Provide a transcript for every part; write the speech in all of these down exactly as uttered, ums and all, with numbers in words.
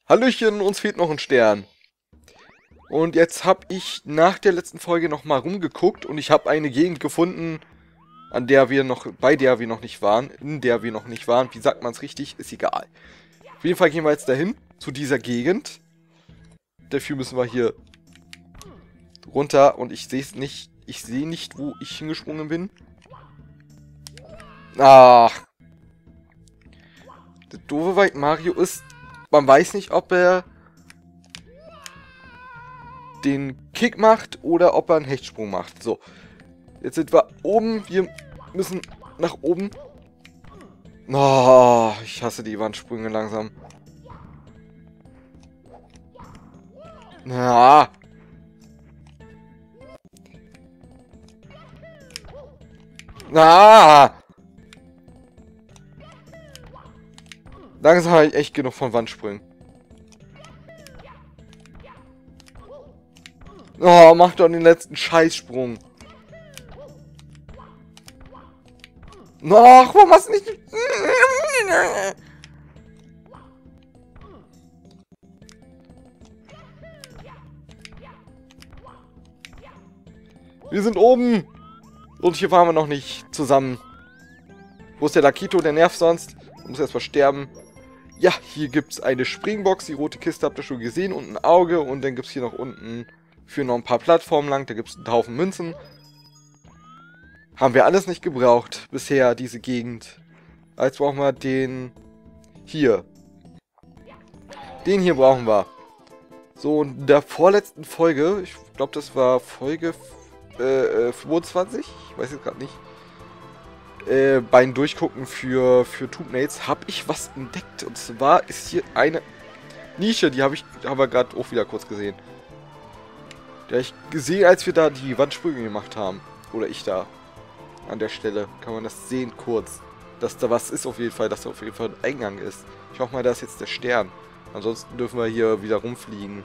Hallöchen, uns fehlt noch ein Stern. Und jetzt habe ich nach der letzten Folge nochmal rumgeguckt und ich habe eine Gegend gefunden, an der wir noch, bei der wir noch nicht waren, in der wir noch nicht waren. Wie sagt man es richtig? Ist egal. Auf jeden Fall gehen wir jetzt dahin, zu dieser Gegend. Dafür müssen wir hier runter und ich sehe es nicht, ich sehe nicht, wo ich hingesprungen bin. Ach. Der doofe bei Mario ist, man weiß nicht, ob er den Kick macht oder ob er einen Hechtsprung macht. So, jetzt sind wir oben, wir müssen nach oben. Oh, ich hasse die Wandsprünge langsam. Na. Na. Langsam habe ich echt genug von Wandsprüngen. Oh, mach doch den letzten Scheißsprung. Ach, warum hast du nicht... Wir sind oben. Und hier waren wir noch nicht zusammen. Wo ist der Lakito? Der nervt sonst. Muss erstmal sterben. Ja, hier gibt es eine Springbox. Die rote Kiste habt ihr schon gesehen. Und ein Auge. Und dann gibt es hier noch unten für noch ein paar Plattformen lang. Da gibt es einen Haufen Münzen. Haben wir alles nicht gebraucht bisher, diese Gegend. Jetzt brauchen wir den hier. Den hier brauchen wir. So, in der vorletzten Folge, ich glaube, das war Folge äh, fünfundzwanzig, ich weiß jetzt gerade nicht, äh, beim Durchgucken für, für Tombnates habe ich was entdeckt. Und zwar ist hier eine Nische, die habe ich haben wir gerade auch wieder kurz gesehen. Die habe ich gesehen, als wir da die Wandsprünge gemacht haben. Oder ich da. An der Stelle kann man das sehen kurz. Dass da was ist auf jeden Fall, dass da auf jeden Fall ein Eingang ist. Ich hoffe mal, da ist jetzt der Stern. Ansonsten dürfen wir hier wieder rumfliegen.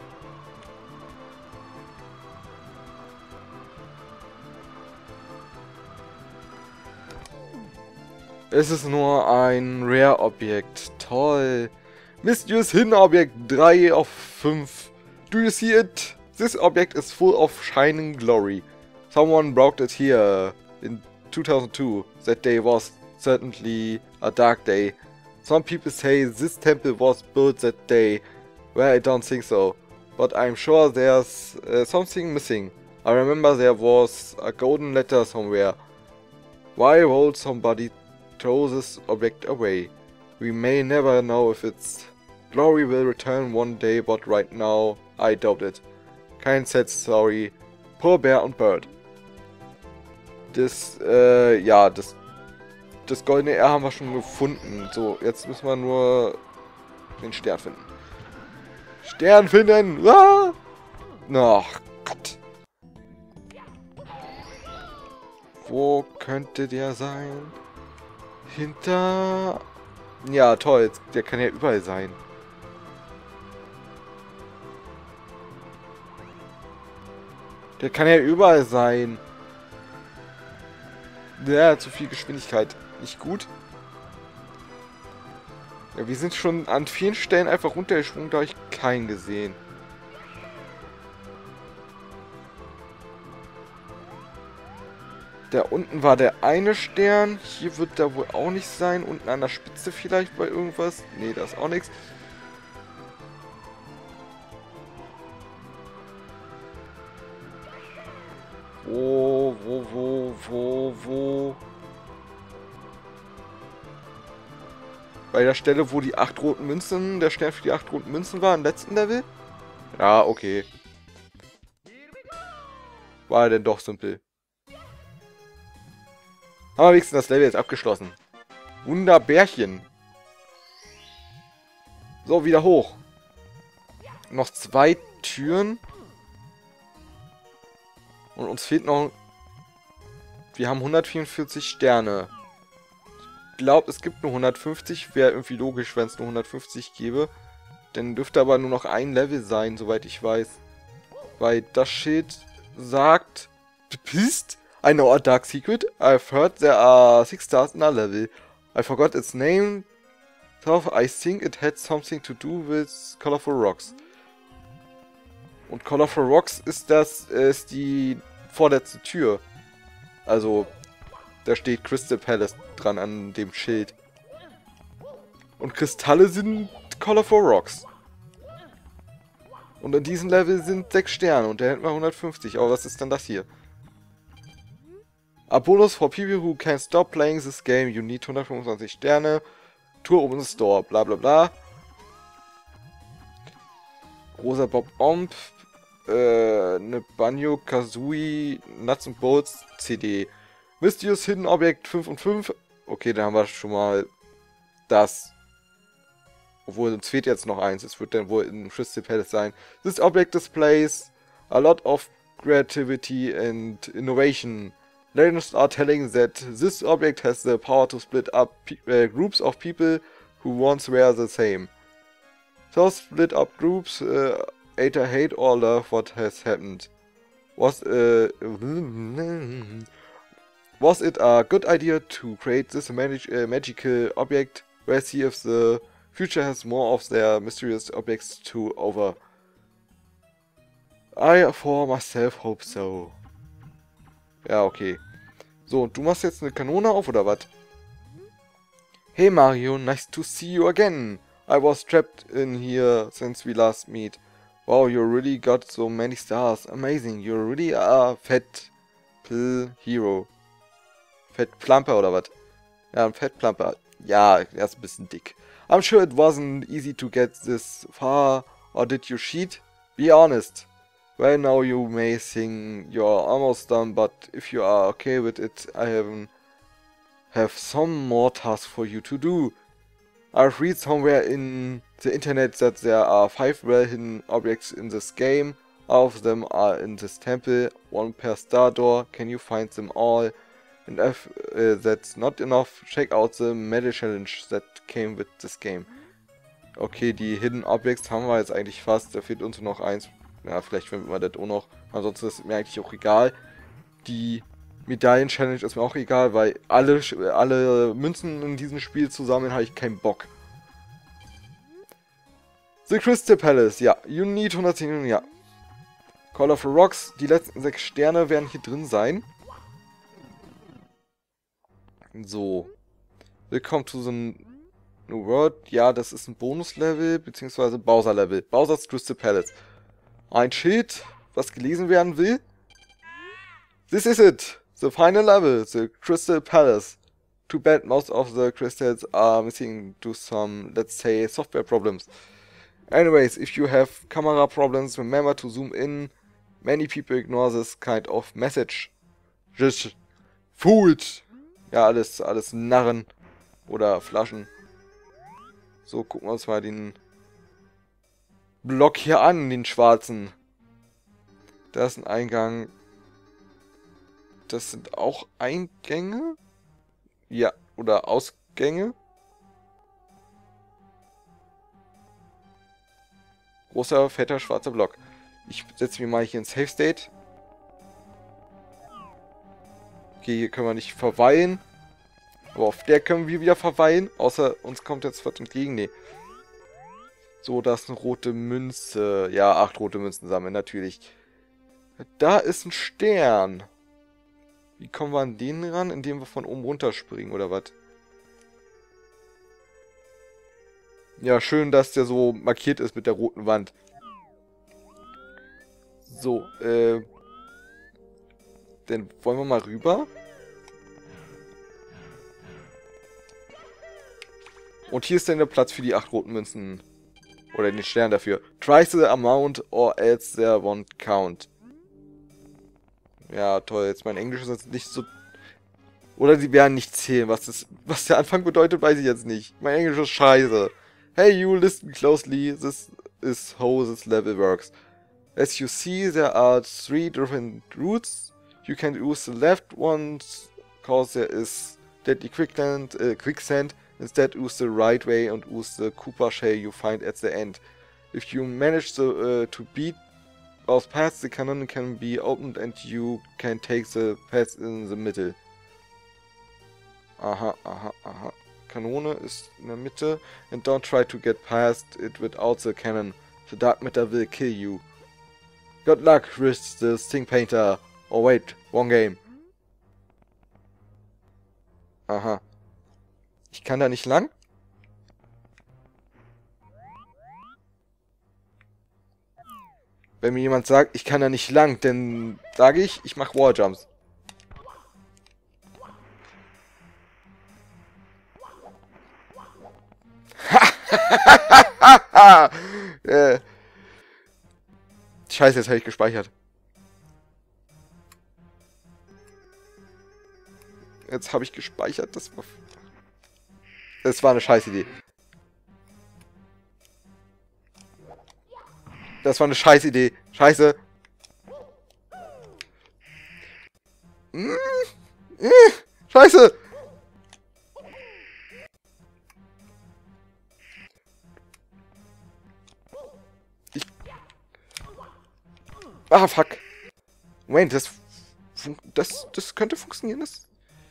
Es ist nur ein Rare-Objekt. Toll. Mysterious Hidden Object drei auf fünf. Do you see it? This object is full of shining glory. Someone brought it here in two thousand two. That day was certainly a dark day. Some people say this temple was built that day. Well, I don't think so. But I'm sure there's uh, something missing. I remember there was a golden letter somewhere. Why would somebody throw this object away? We may never know if its glory will return one day, but right now I doubt it. Kein sad story. Poor Bear und Bird. Das, äh, ja, das, das goldene R haben wir schon gefunden. So, jetzt müssen wir nur den Stern finden. Stern finden! Ah! Ach, Gott. Wo könnte der sein? Hinter... Ja, toll. Der kann ja überall sein. Der kann ja überall sein. Ja, zu viel Geschwindigkeit. Nicht gut. Ja, wir sind schon an vielen Stellen einfach runtergesprungen, da habe ich keinen gesehen. Da unten war der eine Stern. Hier wird da wohl auch nicht sein. Unten an der Spitze vielleicht bei irgendwas. Nee, da ist auch nichts. Wo, wo, wo, wo, wo? Bei der Stelle, wo die acht roten Münzen, der Stern für die acht roten Münzen war, im letzten Level? Ja, okay. War denn doch simpel. Haben wir wenigstens das Level jetzt abgeschlossen. Wunderbärchen. So, wieder hoch. Noch zwei Türen. Und uns fehlt noch... Wir haben hundertvierundvierzig Sterne. Ich glaube, es gibt nur hundertfünfzig. Wäre irgendwie logisch, wenn es nur hundertfünfzig gäbe. Dann dürfte aber nur noch ein Level sein, soweit ich weiß. Weil das Schild sagt... Psst! I know a dark secret. I've heard there are six stars in a level. I forgot its name. So, I think it had something to do with Colorful Rocks. Und Colorful Rocks ist das, ist die vorletzte Tür. Also, da steht Crystal Palace dran an dem Schild. Und Kristalle sind Colorful Rocks. Und in diesem Level sind sechs Sterne und der hätten wir hundertfünfzig. Aber was ist denn das hier? A bonus for people who can stop playing this game. You need hundertfünfundzwanzig Sterne. Tour open the store. Bla bla bla. Rosa Bob Omb. Äh, eine Banjo Kazooie Nuts and Bolts C D. Mysterious Hidden Object fünf und fünf. Okay, dann haben wir schon mal das. Obwohl, uns fehlt jetzt noch eins. Es wird dann wohl in Crystal Palace sein. This object displays a lot of creativity and innovation. Legends are telling that this object has the power to split up uh, groups of people who once were the same. Those split up groups uh, either hate or love what has happened. Was, uh, was it a good idea to create this magic, uh, magical object? Let's see if the future has more of their mysterious objects to offer. I for myself hope so. Ja, okay. So, und du machst jetzt eine Kanone auf, oder was? Hey Mario, nice to see you again. I was trapped in here since we last meet. Wow, you really got so many stars. Amazing, you really are fat pl hero. Fat Plumper, oder was? Ja, ein Fat Plumper. Ja, er ist ein bisschen dick. I'm sure it wasn't easy to get this far, or did you cheat? Be honest. Well, now you may think you're almost done, but if you are okay with it, I have, have some more tasks for you to do. I've read somewhere in the internet that there are five well-hidden objects in this game. All of them are in this temple, one per star door. Can you find them all? And if uh, that's not enough, check out the Medal Challenge that came with this game. Okay, die Hidden Objects haben wir jetzt eigentlich fast. Da fehlt uns noch eins. Ja, vielleicht finden wir das auch noch. Ansonsten ist mir eigentlich auch egal. Die Medaillen Challenge ist mir auch egal, weil alle, alle Münzen in diesem Spiel zusammen habe ich keinen Bock. The Crystal Palace, ja. You need hundertzehn, ja. Colorful Rocks, die letzten sechs Sterne werden hier drin sein. So. Willkommen to the New World. Ja, das ist ein Bonuslevel, beziehungsweise Bowser-Level. Bowser's Crystal Palace. Ein Schild, was gelesen werden will. This is it. The final level, the Crystal Palace. Too bad most of the crystals are missing due to some, let's say, software problems. Anyways, if you have camera problems, remember to zoom in. Many people ignore this kind of message. Just fools. Ja, alles, alles Narren oder Flaschen. So, gucken wir uns mal den Block hier an, den schwarzen. Da ist ein Eingang. Das sind auch Eingänge? Ja, oder Ausgänge. Großer, fetter, schwarzer Block. Ich setze mich mal hier in Safe State. Okay, hier können wir nicht verweilen. Aber auf der können wir wieder verweilen. Außer uns kommt jetzt was entgegen. Nee. So, da ist eine rote Münze. Ja, acht rote Münzen sammeln, natürlich. Da ist ein Stern. Wie kommen wir an den ran? Indem wir von oben runterspringen, oder was? Ja, schön, dass der so markiert ist mit der roten Wand. So, äh... dann wollen wir mal rüber. Und hier ist dann der Platz für die acht roten Münzen. Oder den Stern dafür. Try the amount or else there won't count. Ja, toll. Jetzt mein Englisch ist jetzt nicht so... Oder sie werden nicht zählen. Was, das, was der Anfang bedeutet, weiß ich jetzt nicht. Mein Englisch ist scheiße. Hey, you listen closely. This is how this level works. As you see, there are three different routes. You can use the left one, cause there is deadly quicksand. Uh, quicksand. Instead, use the right way and use the Koopa shell you find at the end. If you manage the, uh, to beat those paths, the cannon can be opened and you can take the path in the middle. Aha, aha, aha. Kanone ist in der Mitte. And don't try to get past it without the cannon. The Dark Matter will kill you. Good luck with the Sting Painter. Oh wait, wrong game. Aha. Ich kann da nicht lang? Wenn mir jemand sagt, ich kann da nicht lang, dann sage ich, ich mache Walljumps. äh. Scheiße, jetzt habe ich gespeichert. Jetzt habe ich gespeichert, das war... Das war eine scheiß Idee. Das war eine scheiß Idee. Scheiße. Mmh. Äh. Scheiße. Ich... Ah, fuck. Moment, das... Das, das könnte funktionieren, das...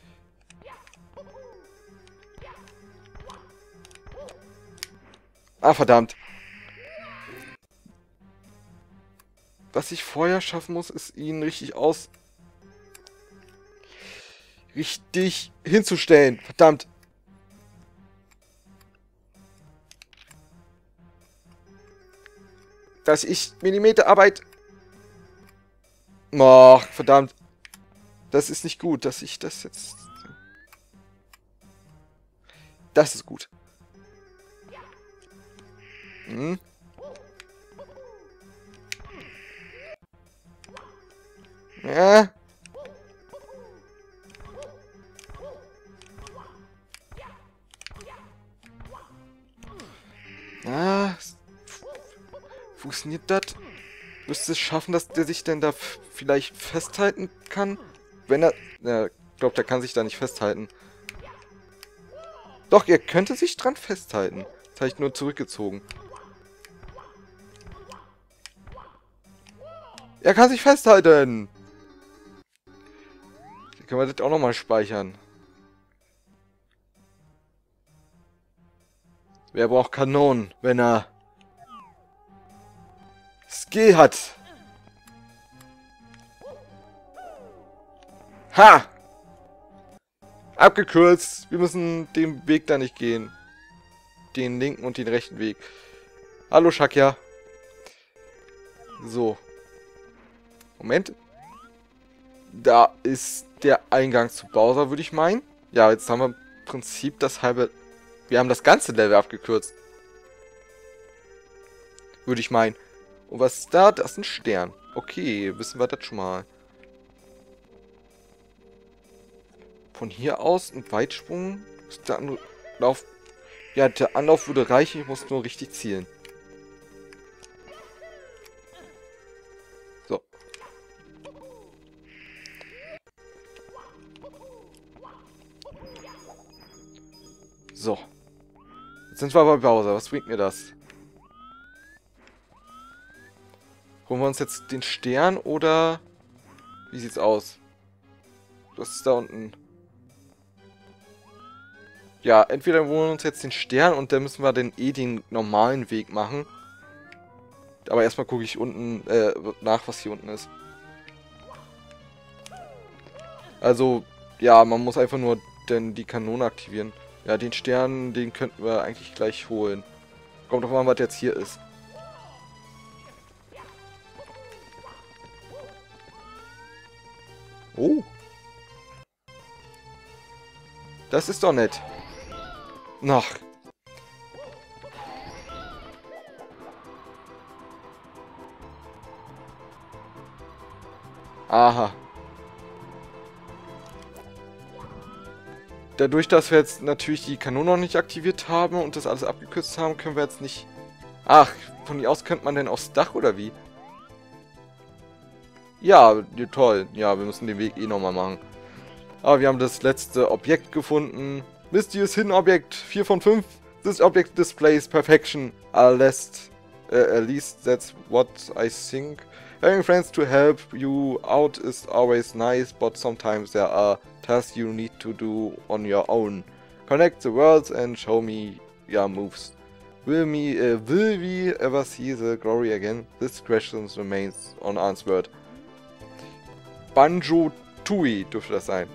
Ah, verdammt. Was ich vorher schaffen muss, ist ihn richtig aus... richtig hinzustellen. Verdammt. Dass ich Millimeterarbeit... Oh, verdammt. Das ist nicht gut, dass ich das jetzt... Das ist gut. Hm. Ja. Ah. Funktioniert das? Müsste es schaffen, dass der sich denn da vielleicht festhalten kann? Wenn er... Ja, ich glaube, der kann sich da nicht festhalten. Doch, er könnte sich dran festhalten. Das habe ich nur zurückgezogen. Er kann sich festhalten! Dann können wir das auch nochmal speichern. Wer braucht Kanonen, wenn er Skill hat? Ha! Abgekürzt. Wir müssen den Weg da nicht gehen. Den linken und den rechten Weg. Hallo, Shakya. So. Moment. Da ist der Eingang zu Bowser, würde ich meinen. Ja, jetzt haben wir im Prinzip das halbe... Wir haben das ganze Level abgekürzt. Würde ich meinen. Und was ist da? Das ist ein Stern. Okay, wissen wir das schon mal. Von hier aus ein Weitsprung. Ist der Anlauf... Ja, der Anlauf würde reichen. Ich muss nur richtig zielen. So. So. Jetzt sind wir bei Bowser. Was bringt mir das? Holen wir uns jetzt den Stern oder... Wie sieht's aus? Das ist da unten. Ja, entweder holen wir uns jetzt den Stern und dann müssen wir den eh den normalen Weg machen. Aber erstmal gucke ich unten äh, nach, was hier unten ist. Also, ja, man muss einfach nur denn die Kanone aktivieren. Ja, den Stern, den könnten wir eigentlich gleich holen. Kommt doch mal, was jetzt hier ist. Oh. Das ist doch nett. Noch. Aha. Dadurch, dass wir jetzt natürlich die Kanone noch nicht aktiviert haben und das alles abgekürzt haben, können wir jetzt nicht... Ach, von hier aus könnte man denn aufs Dach, oder wie? Ja, toll. Ja, wir müssen den Weg eh nochmal machen. Aber wir haben das letzte Objekt gefunden. Mysterious Hidden Object, vier von fünf. This object displays perfection. At least, uh, at least that's what I think. Having friends to help you out is always nice, but sometimes there are tasks you need to do on your own. Connect the worlds and show me your moves. Will me, uh, will we ever see the glory again? This question remains unanswered. Banjo-Tooie dürfte das sein.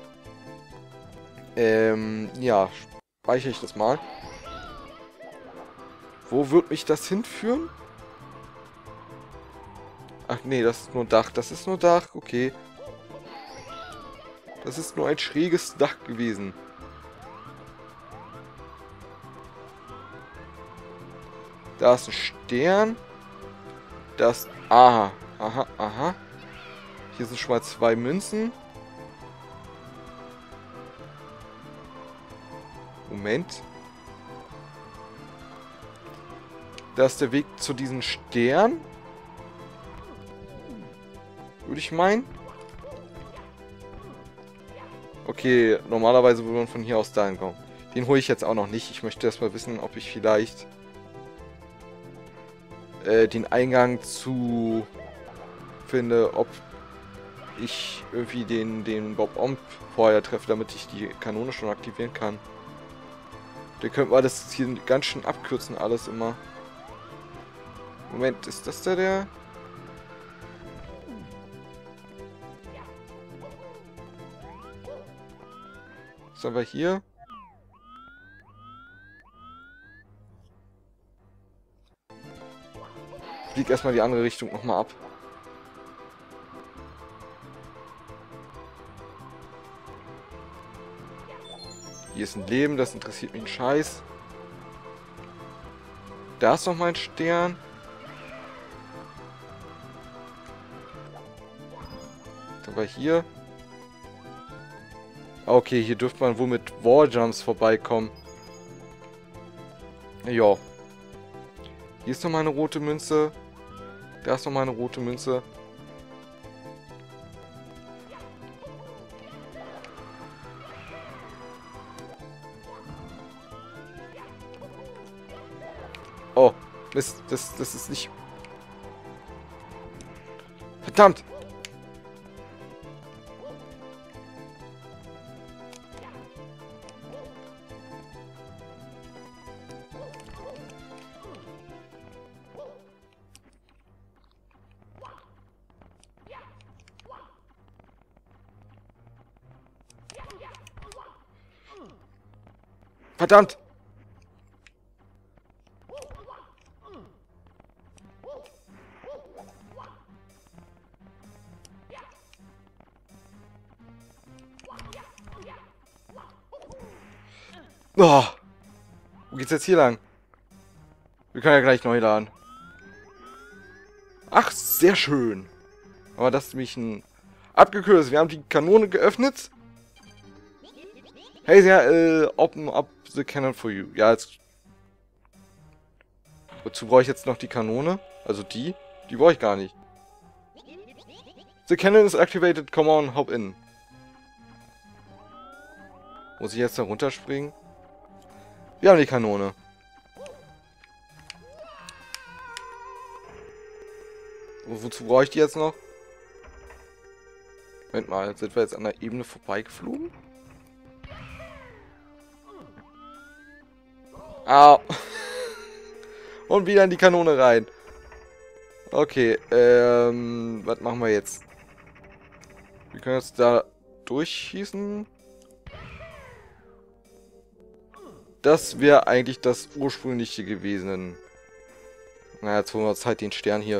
Ähm, ja, speichere ich das mal. Wo wird mich das hinführen? Ach nee, das ist nur Dach. Das ist nur Dach, okay. Das ist nur ein schräges Dach gewesen. Da ist ein Stern. Da ist... Aha, aha, aha. Hier sind schon mal zwei Münzen. Moment. Da ist der Weg zu diesem Stern. Würde ich meinen. Okay, normalerweise würde man von hier aus dahin kommen. Den hole ich jetzt auch noch nicht. Ich möchte erstmal wissen, ob ich vielleicht äh, den Eingang zu finde, ob ich irgendwie den, den Bob-Omb vorher treffe, damit ich die Kanone schon aktivieren kann. Dann könnte man das hier ganz schön abkürzen, alles immer. Moment, ist das da der? Was haben wir hier? Flieg erstmal die andere Richtung nochmal ab. Hier ist ein Leben, das interessiert mich ein Scheiß. Da ist noch mein Stern. Aber hier... Okay, hier dürfte man wohl mit Walljumps vorbeikommen. Ja. Hier ist noch mal eine rote Münze. Da ist noch mal eine rote Münze. Oh, Mist, das, das ist nicht... Verdammt! Verdammt! Oh. Wo geht's jetzt hier lang? Wir können ja gleich neu laden. Ach, sehr schön. Aber das ist nämlich ein abgekürzt. Wir haben die Kanone geöffnet. Hey, sehr, äh, open up the cannon for you. Ja, jetzt... Wozu brauche ich jetzt noch die Kanone? Also die? Die brauche ich gar nicht. The cannon is activated. Come on, hop in. Muss ich jetzt da runterspringen? Wir haben die Kanone. Und wozu brauche ich die jetzt noch? Moment mal, sind wir jetzt an der Ebene vorbeigeflogen? Au. Und wieder in die Kanone rein. Okay, ähm, was machen wir jetzt? Wir können jetzt da durchschießen. Das wäre eigentlich das ursprüngliche gewesen. Na, jetzt holen wir uns halt den Stern hier.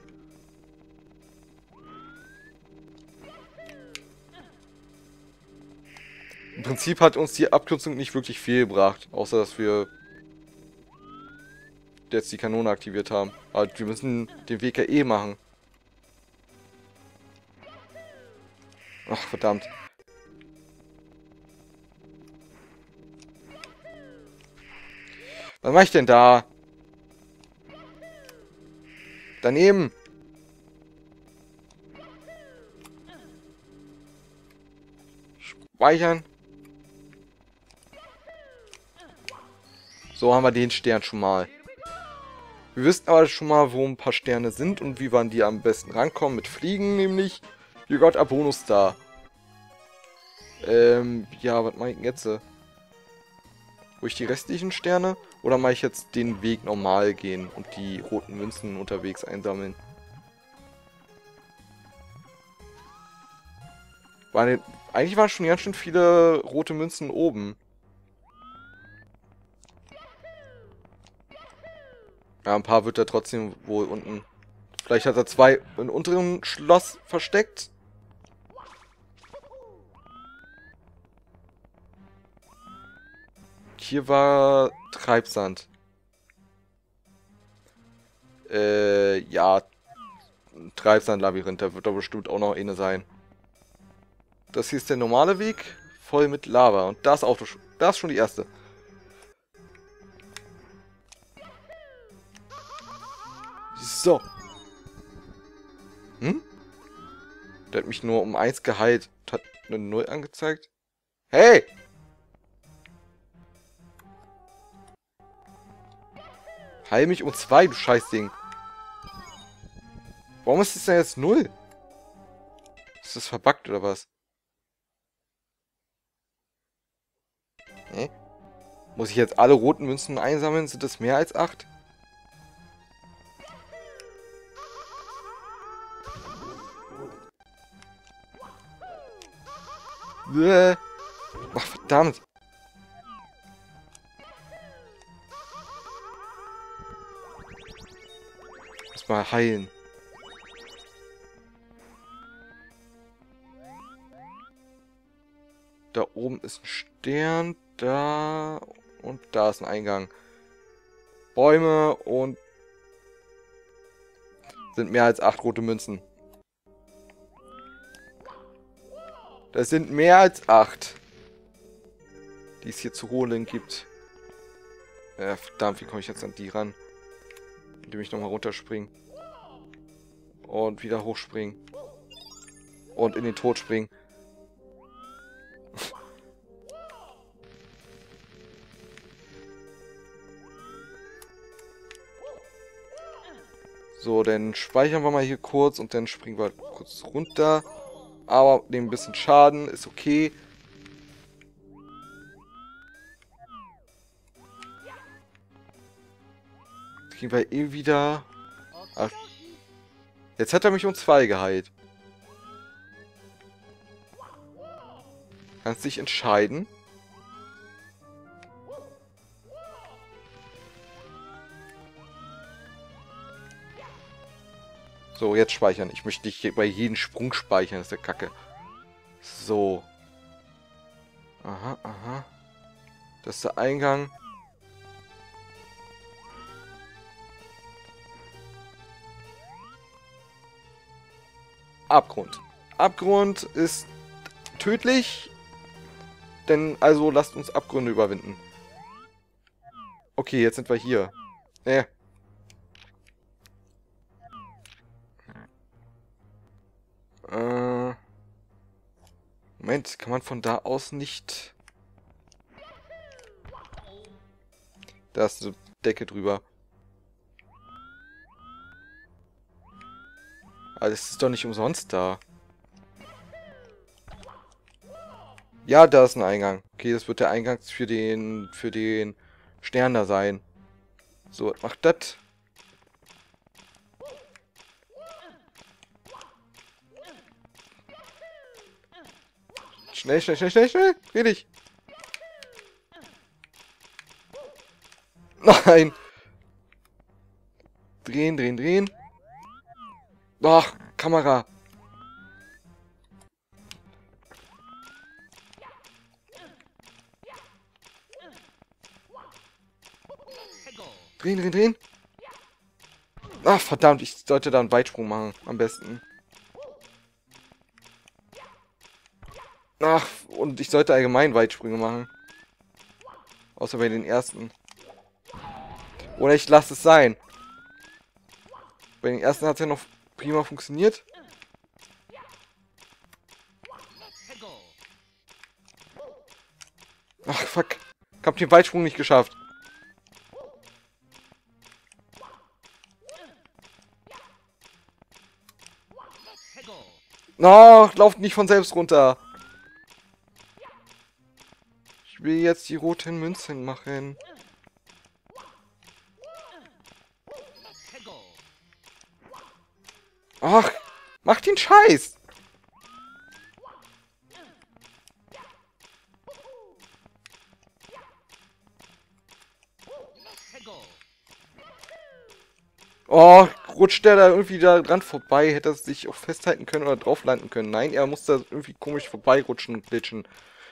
Im Prinzip hat uns die Abkürzung nicht wirklich viel gebracht, außer dass wir jetzt die Kanone aktiviert haben. Aber wir müssen den Weg ja eh machen. Ach, verdammt. Was mache ich denn da? Daneben. Speichern. So haben wir den Stern schon mal. Wir wissen aber schon mal, wo ein paar Sterne sind und wie wir an die am besten rankommen. Mit Fliegen nämlich. You got a Bonus da. Ähm, ja, was mache ich denn jetzt? Wo ich die restlichen Sterne? Oder mache ich jetzt den Weg normal gehen und die roten Münzen unterwegs einsammeln? Weil eigentlich waren schon ganz schön viele rote Münzen oben. Ja, ein paar wird er trotzdem wohl unten. Vielleicht hat er zwei im unteren Schloss versteckt. Hier war Treibsand. Äh, ja. Treibsand-Labyrinth, da wird doch bestimmt auch noch eine sein. Das hier ist der normale Weg, voll mit Lava. Und da ist auch, da ist schon die erste. So. Hm? Der hat mich nur um eins geheilt und hat eine null angezeigt. Hey! Heil mich um zwei, du Scheißding. Warum ist es denn jetzt null? Ist das verbuggt oder was? Hä? Muss ich jetzt alle roten Münzen einsammeln? Sind das mehr als acht? Bäh. Ach, verdammt. Muss mal heilen. Da oben ist ein Stern, da und da ist ein Eingang. Bäume und sind mehr als acht rote Münzen. Das sind mehr als acht, die es hier zu holen gibt. Ja, verdammt, wie komme ich jetzt an die ran? Indem ich nochmal runterspringen. Und wieder hochspringen. Und in den Tod springen. So, dann speichern wir mal hier kurz und dann springen wir kurz runter. Aber nehmen ein bisschen Schaden, ist okay. Jetzt kriegen wir eh wieder... Ach, jetzt hat er mich um zwei geheilt. Kannst dich entscheiden. So, jetzt speichern. Ich möchte dich bei jedem Sprung speichern. Das ist der Kacke. So. Aha, aha. Das ist der Eingang. Abgrund. Abgrund ist tödlich. Denn, also, lasst uns Abgründe überwinden. Okay, jetzt sind wir hier. Äh. Äh. Moment, kann man von da aus nicht... Da ist eine Decke drüber. Aber das ist doch nicht umsonst da. Ja, da ist ein Eingang. Okay, das wird der Eingang für den für den Stern da sein. So, was macht das? Schnell, schnell, schnell, schnell, schnell. Dreh dich. Nein. Drehen, drehen, drehen. Ach, Kamera. Drehen, drehen, drehen. Ach, verdammt, ich sollte da einen Weitsprung machen. Am besten. Ach, und ich sollte allgemein Weitsprünge machen. Außer bei den ersten. Oder ich lasse es sein. Bei den ersten hat es ja noch prima funktioniert. Ach, fuck. Ich hab den Weitsprung nicht geschafft. No, lauft nicht von selbst runter. Ich will jetzt die roten Münzen machen. Ach, mach den Scheiß! Oh, rutscht der da irgendwie da dran vorbei? Hätte er sich auch festhalten können oder drauf landen können? Nein, er muss da irgendwie komisch vorbeirutschen und glitschen.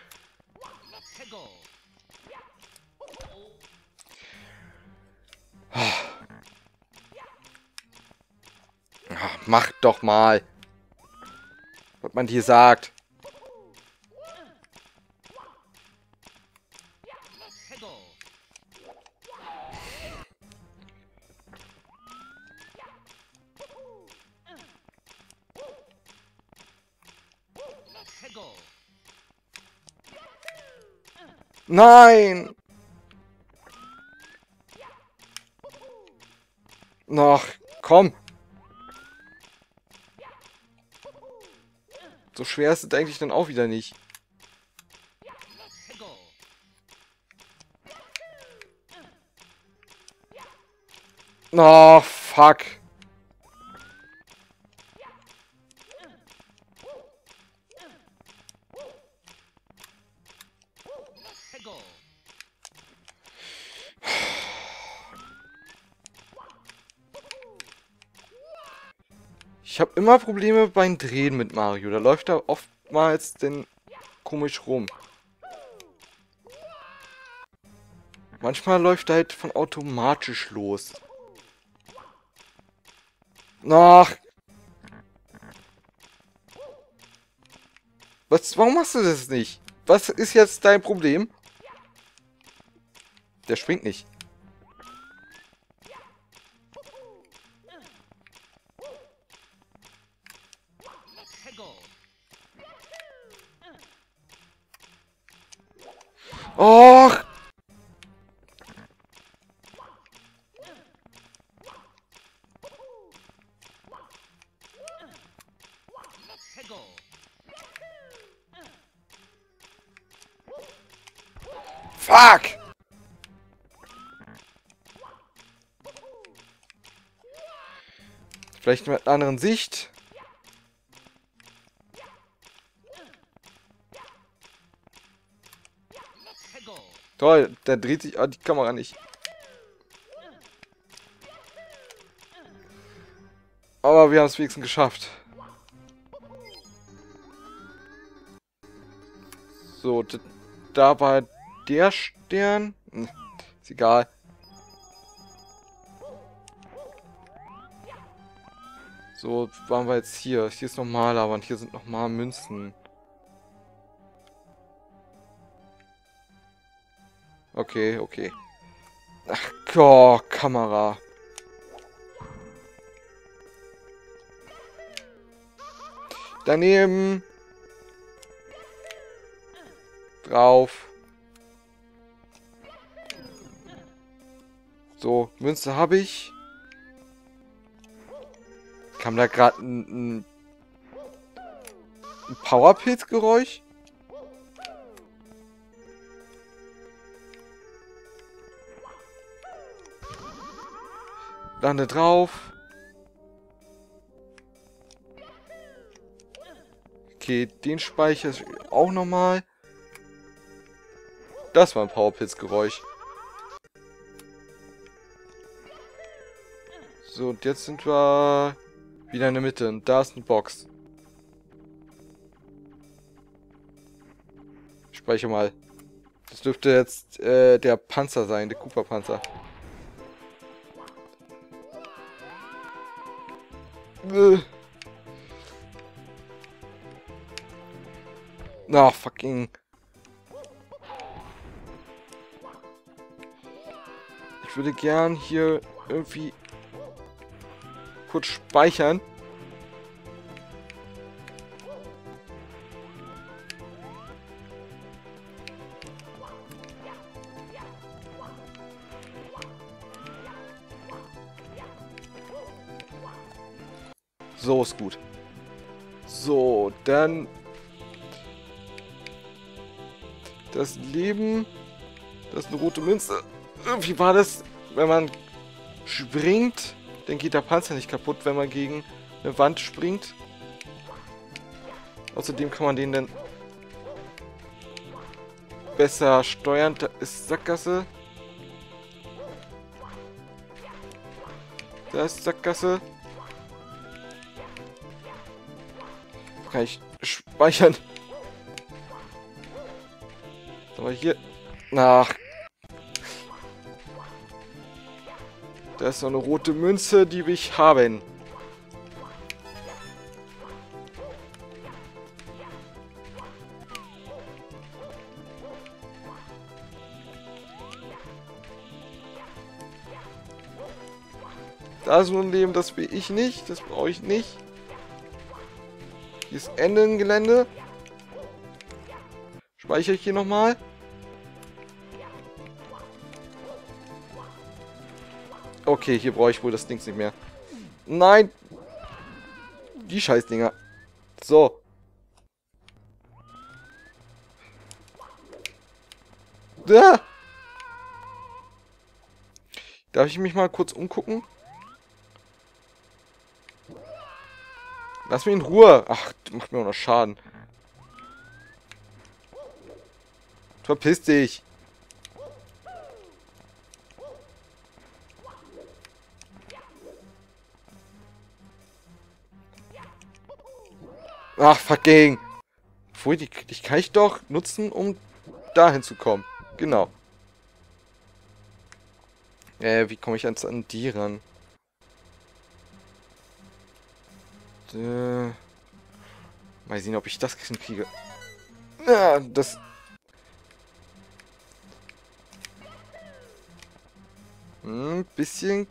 Ach, mach doch mal, was man dir sagt. Nein! Noch, komm! So schwer ist es eigentlich dann auch wieder nicht. Oh, fuck. Ich habe immer Probleme beim Drehen mit Mario. Da läuft er oftmals denn komisch rum. Manchmal läuft er halt von automatisch los. Ach. Was, warum machst du das nicht? Was ist jetzt dein Problem? Der springt nicht. Och! Fuck! Vielleicht mit einer anderen Sicht. Toll, der dreht sich ah, die Kamera nicht. Aber wir haben es wenigstens geschafft. So, da war der Stern. Hm, ist egal. So, waren wir jetzt hier. Hier ist nochmal, aber hier sind nochmal Münzen. Okay, okay. Ach Gott, Kamera. Daneben. Drauf. So, Münze habe ich. Kam da gerade ein, ein, ein Powerpilz-Geräusch? Lande drauf. Okay, den speichere ich auch nochmal. Das war ein Powerpilz-Geräusch. So, und jetzt sind wir wieder in der Mitte. Und da ist eine Box. Ich speichere mal. Das dürfte jetzt äh, der Panzer sein, der Koopa-Panzer. Na, oh, fucking. Ich würde gern hier irgendwie kurz speichern. So ist gut. So, dann Das Leben. Das ist eine rote Münze. Wie war das? Wenn man springt, dann geht der Panzer nicht kaputt, wenn man gegen eine Wand springt. Außerdem kann man den dann besser steuern. Da ist Sackgasse. Da ist Sackgasse. Kann ich speichern. Aber hier. Ach. Da ist noch eine rote Münze, die will ich haben. Da ist nur ein Leben, das will ich nicht. Das brauche ich nicht. Hier ist Ende im Gelände. Speichere ich hier nochmal. Okay, hier brauche ich wohl das Ding nicht mehr. Nein! Die Scheißdinger. So. Da! Darf ich mich mal kurz umgucken? Lass mich in Ruhe. Ach, du machst mir auch noch Schaden. Verpiss dich. Ach, fucking. Obwohl, die, die kann ich doch nutzen, um dahin zu kommen. Genau. Äh, wie komme ich jetzt an die ran? Äh, mal sehen, ob ich das hinkriege. Ja, das... Ein bisschen...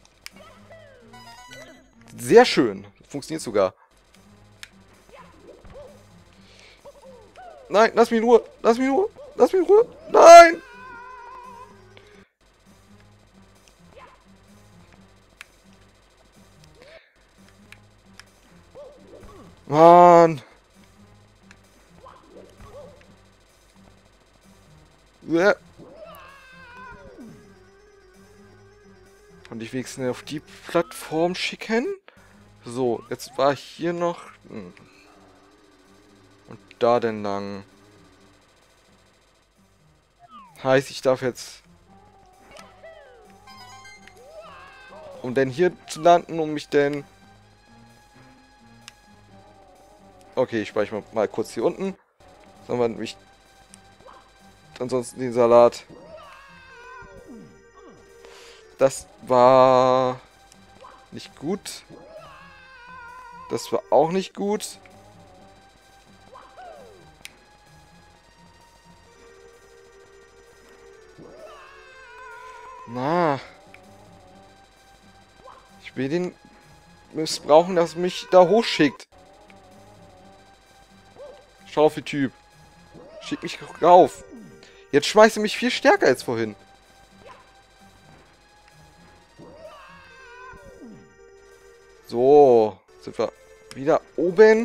Sehr schön. Funktioniert sogar. Nein, lass mich in Ruhe. Lass mich in Ruhe. Lass mich in Ruhe. Nein! Mann. Ja. Und ich wenigstens auf die Plattform schicken. So, jetzt war hier noch... Hm. Und da denn lang? Heißt, ich darf jetzt... Um denn hier zu landen, um mich denn... Okay, ich speichere mal kurz hier unten. Sollen wir nämlich... Ansonsten den Salat... Das war... Nicht gut. Das war auch nicht gut. Na. Ich will den missbrauchen, dass mich da hochschickt. Schaufeltyp. Schick mich rauf. Jetzt schmeißt er mich viel stärker als vorhin. So. Sind wir wieder oben.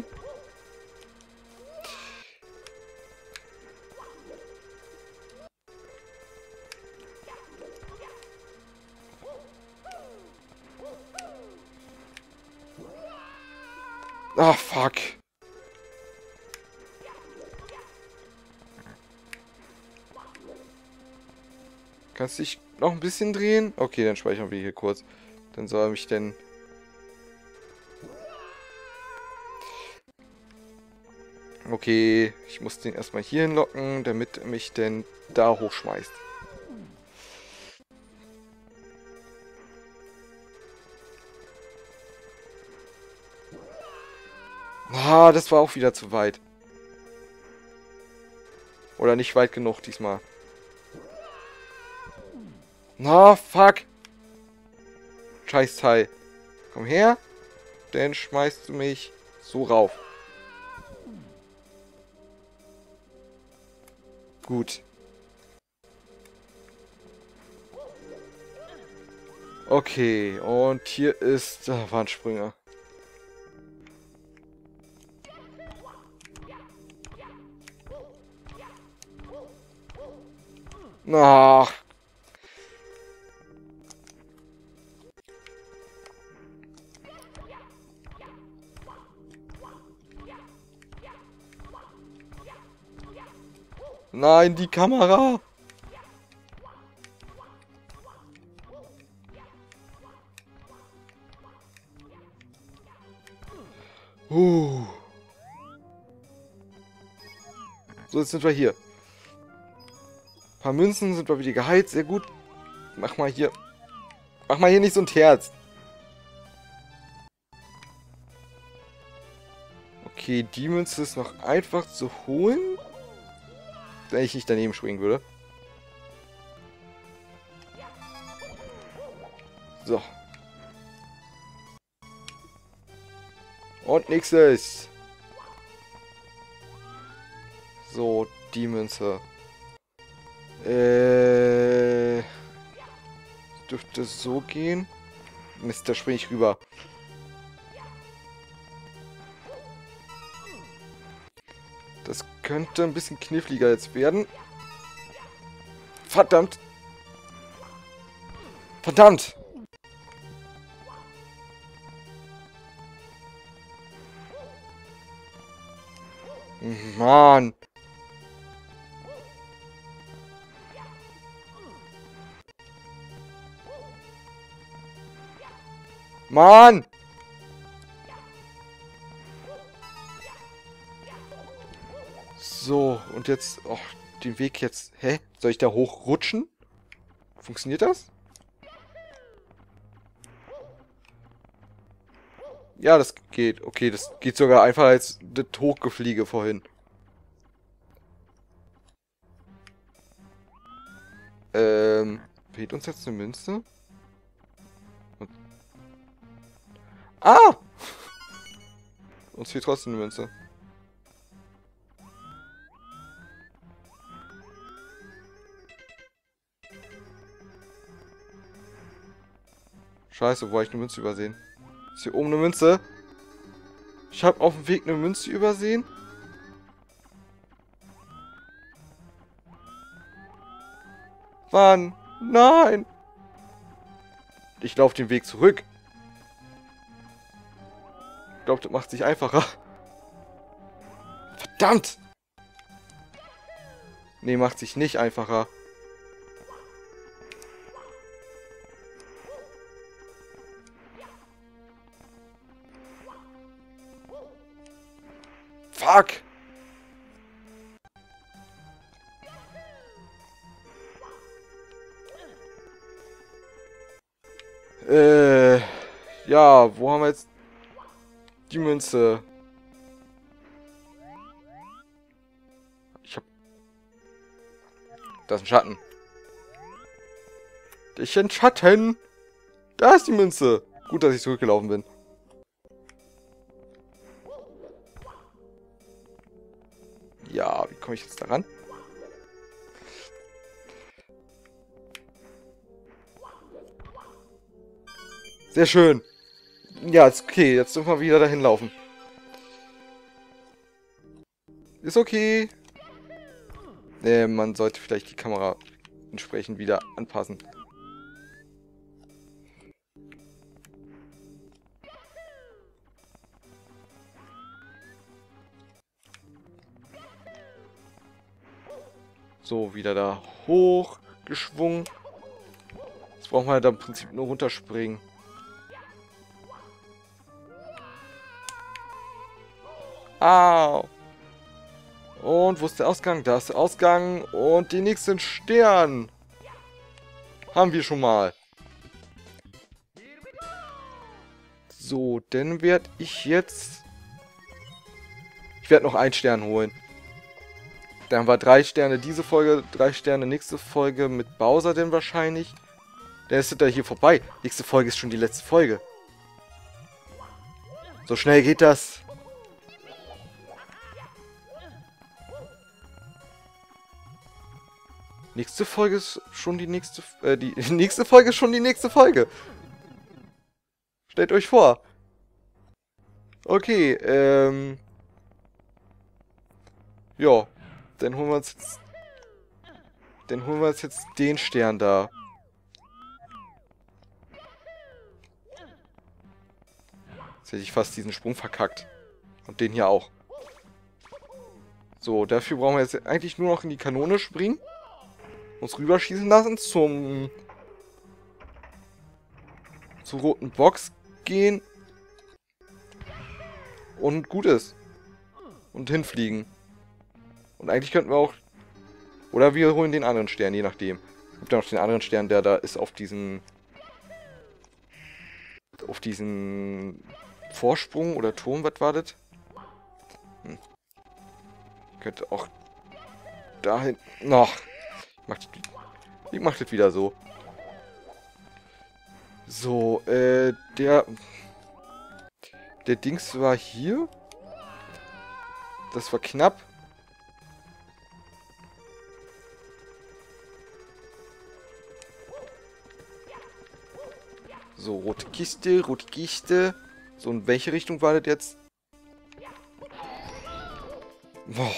Ah, fuck. Kannst du dich noch ein bisschen drehen? Okay, dann speichern wir hier kurz. Dann soll er mich denn... Okay, ich muss den erstmal hier hinlocken, damit er mich denn da hochschmeißt. Ah, das war auch wieder zu weit. Oder nicht weit genug diesmal. Na, fuck. Scheiß Teil. Komm her. Dann schmeißt du mich so rauf. Gut. Okay, und hier ist... Ah, Wandsprünge. Ach. Nein, die Kamera. Uh. So, jetzt sind wir hier. Ein paar Münzen sind wir wieder geheilt. Sehr gut. Mach mal hier. Mach mal hier nicht so ein Herz. Okay, die Münze ist noch einfach zu holen. Wenn ich nicht daneben springen würde. So. Und nächstes. So, die Münze. Äh. Dürfte so gehen. Mist, da springe ich rüber. Das könnte ein bisschen kniffliger jetzt werden. Verdammt. Verdammt. Mann. Mann. So, und jetzt... Oh, den Weg jetzt... Hä? Soll ich da hochrutschen? Funktioniert das? Ja, das geht. Okay, das geht sogar einfacher als das Hochgefliege vorhin. Ähm... Fehlt uns jetzt eine Münze? Und ah! Uns fehlt trotzdem eine Münze. Scheiße, wo habe ich eine Münze übersehen? Ist hier oben eine Münze? Ich habe auf dem Weg eine Münze übersehen. Mann, nein! Ich laufe den Weg zurück. Ich glaube, das macht sich einfacher. Verdammt! Nee, macht sich nicht einfacher. Fuck! Äh, ja, wo haben wir jetzt die Münze? Ich hab... Da ist ein Schatten. Dich in Schatten! Da ist die Münze! Gut, dass ich zurückgelaufen bin. Ja, wie komme ich jetzt daran? Sehr schön. Ja, ist okay. Jetzt dürfen wir wieder dahin laufen. Ist okay. Nee, man sollte vielleicht die Kamera entsprechend wieder anpassen. So, wieder da hochgeschwungen. Jetzt brauchen wir da im Prinzip nur runterspringen. Au! Und wo ist der Ausgang? Da ist der Ausgang. Und den nächsten Stern haben wir schon mal. So, dann werde ich jetzt... Ich werde noch einen Stern holen. Dann haben wir drei Sterne diese Folge, drei Sterne nächste Folge mit Bowser denn wahrscheinlich. Dann ist er hier vorbei. Nächste Folge ist schon die letzte Folge. So schnell geht das. Nächste Folge ist schon die nächste... Äh, die nächste Folge ist schon die nächste Folge. Stellt euch vor. Okay, ähm... ja, dann holen wir uns jetzt Dann holen wir uns jetzt den Stern da. Jetzt hätte ich fast diesen Sprung verkackt. Und den hier auch. So, dafür brauchen wir jetzt eigentlich nur noch in die Kanone springen. Uns rüberschießen lassen zum... zur roten Box gehen. Und gut ist. Und hinfliegen. Und eigentlich könnten wir auch... Oder wir holen den anderen Stern, je nachdem. Es gibt ja noch den anderen Stern, der da ist auf diesen... Auf diesen... Vorsprung oder Turm, was war das? Hm. Könnte auch... Dahin... Noch. Ich mach das, ich mach das wieder so. So, äh, der... Der Dings war hier. Das war knapp. So, rote Kiste, rote Kiste. So, in welche Richtung war das jetzt? Boah.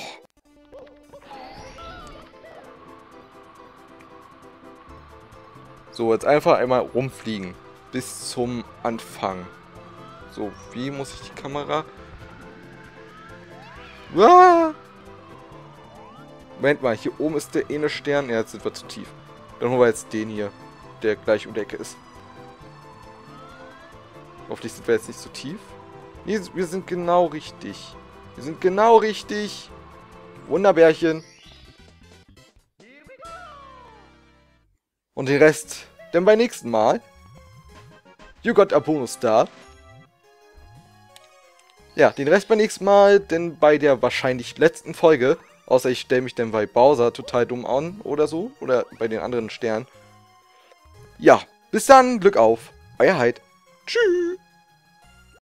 So, jetzt einfach einmal rumfliegen. Bis zum Anfang. So, wie muss ich die Kamera... Ah! Moment mal, hier oben ist der eine Stern. Ja, jetzt sind wir zu tief. Dann holen wir jetzt den hier, der gleich um die Ecke ist. Hoffentlich sind wir jetzt nicht zu tief. Nee, wir sind genau richtig. Wir sind genau richtig. Wunderbärchen. Und den Rest dann beim nächsten Mal. You got a bonus star. Ja, den Rest beim nächsten Mal, denn bei der wahrscheinlich letzten Folge. Außer ich stelle mich dann bei Bowser total dumm an oder so. Oder bei den anderen Sternen. Ja, bis dann, Glück auf. Euer Hyde. Tschüss.